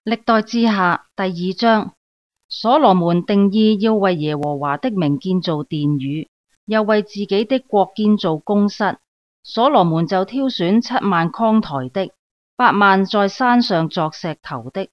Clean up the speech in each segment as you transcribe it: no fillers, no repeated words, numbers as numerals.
歷代志下第2章，所羅門定意要為耶和華的名建造殿宇，又為自己的國建造宮室。所羅門就挑選7萬扛抬的，8萬在山上鑿石頭的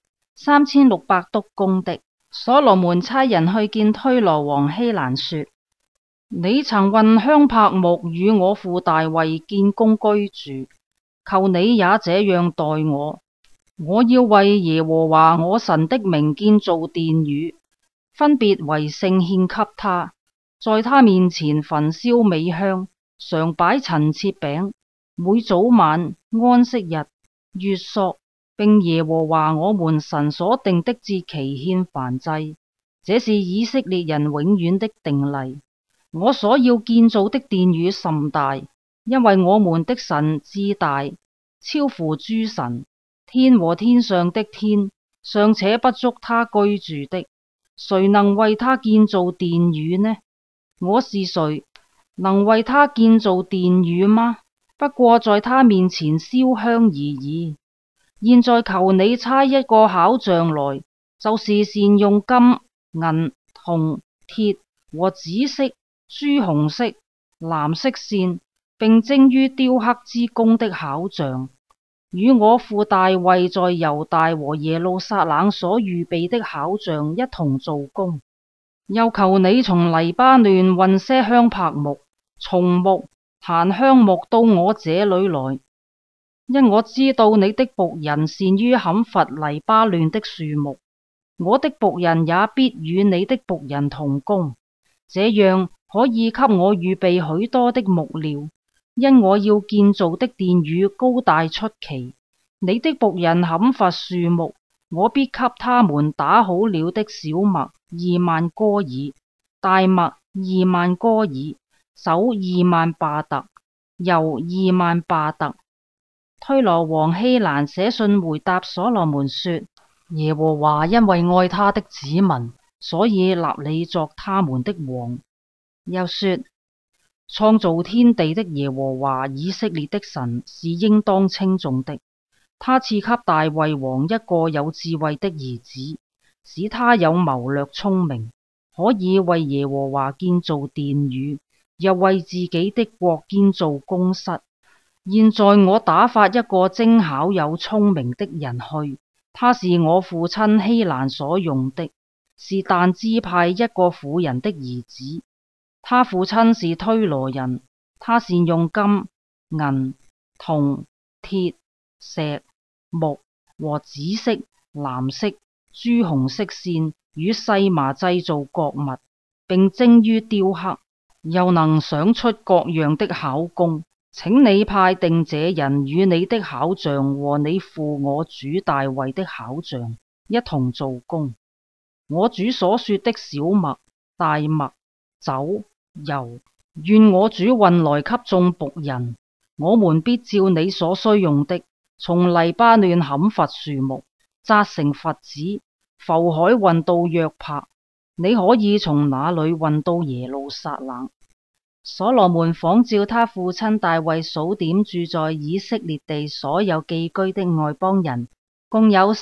，3600督工的。所羅門差人去見推羅王希蘭說：你曾運香柏木與我父大衛建宮居住，求你也這樣待我。我要為耶和華我神的名建造殿宇，分別為聖獻給他，在他面前焚燒美香，常擺陳設餅，每早晚、安息日、月朔，並耶和華我們神所定的節期獻燔祭。這是以色列人永遠的定例。我所要建造的殿宇甚大，因為我們的神至大，超乎諸神。天和天上的天尚且不足他居住的，誰能為他建造殿宇呢？我是誰，能為他建造殿宇嗎？不過在他面前燒香而已。現在求你差一個巧匠來，就是善用金、銀、銅、鐵和紫色、朱紅色、藍色線，並精於雕刻之工的巧匠，與我父大衛在猶大和耶路撒冷所預備的巧匠一同做工。又求你從黎巴嫩運些香柏木、松木、檀香木到我這裏來，因我知道你的僕人善於砍伐黎巴嫩的樹木。我的僕人也必與你的僕人同工，這樣可以給我預備許多的木料。因我要建造的殿宇高大出奇，你的僕人砍伐樹木，我必給他們打好了的小麥2萬哥爾，大麥2萬哥爾，酒2萬巴特，油2萬巴特。推羅王希蘭寫信回答所羅門說：耶和華因為愛他的子民，所以立你作他們的王。又說：創造天地的耶和華以色列的神是應當稱頌的。他賜給大衛王一個有智慧的兒子，使他有謀略聰明，可以為耶和華建造殿宇，又為自己的國建造宮室。現在我打發一個精巧有聰明的人去，他是我父親希蘭所用的，是但支派一個婦人的兒子。他父親是推羅人，他善用金、銀、銅、鐵、石、木和紫色、藍色、朱紅色線與細麻製造各物，並精於雕刻，又能想出各樣的巧工。請你派定這人與你的巧匠和你父我主大衛的巧匠一同做工。我主所說的小麥、大麥、酒、油，願我主運來給眾僕人。我們必照你所需用的，從黎巴嫩砍伐樹木，紮成佛子，浮海運到約帕。你可以從那裏運到耶路撒冷。所羅門仿照他父親大衛數點住在以色列地所有寄居的外邦人，共有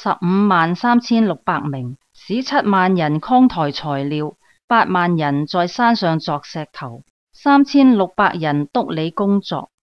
153600名，使7萬人扛抬材料，8萬人在山上鑿石頭，3600人督理工作。